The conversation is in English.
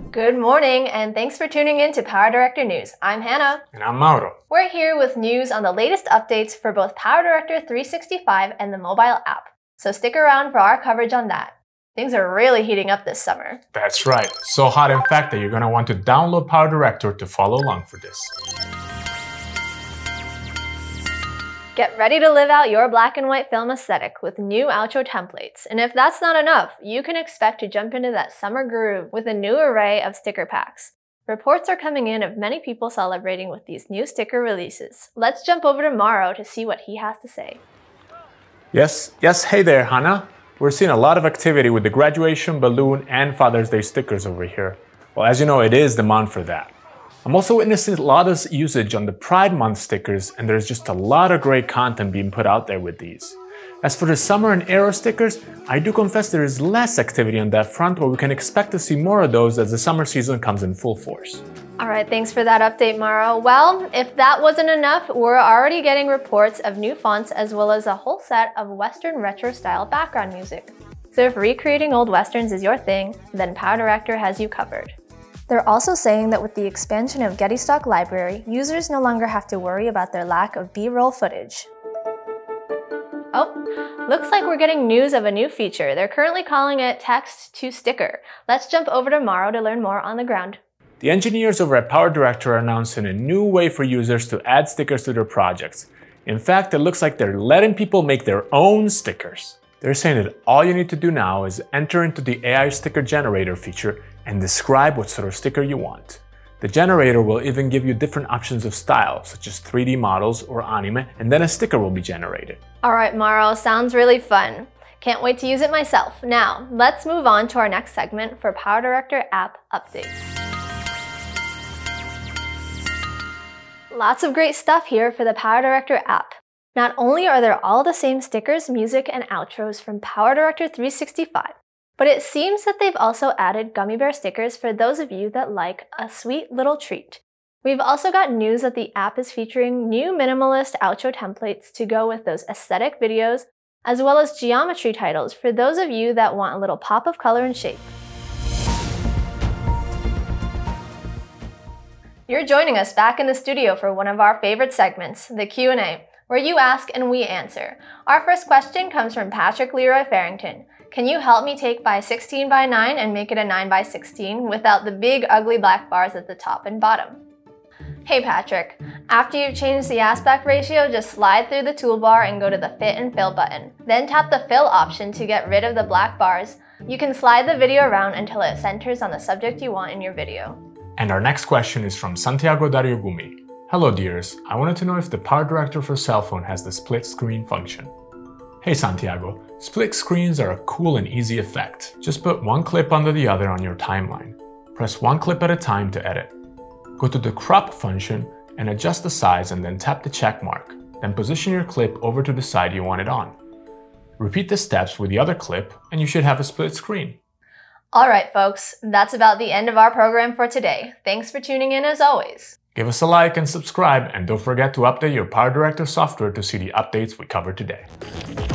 Good morning, and thanks for tuning in to PowerDirector News. I'm Hannah. And I'm Mauro. We're here with news on the latest updates for both PowerDirector 365 and the mobile app. So stick around for our coverage on that. Things are really heating up this summer. That's right. So hot in fact that you're going to want to download PowerDirector to follow along for this. Get ready to live out your black and white film aesthetic with new outro templates. And if that's not enough, you can expect to jump into that summer groove with a new array of sticker packs. Reports are coming in of many people celebrating with these new sticker releases. Let's jump over to Mauro to see what he has to say. Yes, hey there, Hannah. We're seeing a lot of activity with the graduation, balloon, and Father's Day stickers over here. Well, as you know, it is the month for that. I'm also witnessing a lot of usage on the Pride Month stickers, and there's just a lot of great content being put out there with these. As for the summer and Aero stickers, I do confess there is less activity on that front, but we can expect to see more of those as the summer season comes in full force. Alright, thanks for that update, Mauro. Well, if that wasn't enough, we're already getting reports of new fonts as well as a whole set of Western retro style background music. So if recreating old Westerns is your thing, then PowerDirector has you covered. They're also saying that with the expansion of Getty Stock Library, users no longer have to worry about their lack of B-roll footage. Oh, looks like we're getting news of a new feature. They're currently calling it Text to Sticker. Let's jump over to Mauro to learn more on the ground. The engineers over at PowerDirector are announcing a new way for users to add stickers to their projects. In fact, it looks like they're letting people make their own stickers. They're saying that all you need to do now is enter into the AI sticker generator feature and describe what sort of sticker you want. The generator will even give you different options of style, such as 3D models or anime, and then a sticker will be generated. Alright, Mauro, sounds really fun. Can't wait to use it myself. Now, let's move on to our next segment for PowerDirector app updates. Lots of great stuff here for the PowerDirector app. Not only are there all the same stickers, music, and outros from PowerDirector 365, but it seems that they've also added gummy bear stickers for those of you that like a sweet little treat. We've also got news that the app is featuring new minimalist outro templates to go with those aesthetic videos, as well as geometry titles for those of you that want a little pop of color and shape. You're joining us back in the studio for one of our favorite segments, the Q&A, where you ask and we answer. Our first question comes from Patrick Leroy Farrington. Can you help me take by 16 by 9 and make it a 9 by 16 without the big ugly black bars at the top and bottom? Hey Patrick, after you've changed the aspect ratio, just slide through the toolbar and go to the Fit and Fill button. Then tap the Fill option to get rid of the black bars. You can slide the video around until it centers on the subject you want in your video. And our next question is from Santiago Dariogumi. Hello dears, I wanted to know if the PowerDirector for cell phone has the split screen function. Hey Santiago, split screens are a cool and easy effect. Just put one clip under the other on your timeline. Press one clip at a time to edit. Go to the crop function and adjust the size and then tap the check mark. Then position your clip over to the side you want it on. Repeat the steps with the other clip and you should have a split screen. Alright folks, that's about the end of our program for today. Thanks for tuning in as always. Give us a like and subscribe, and don't forget to update your PowerDirector software to see the updates we covered today.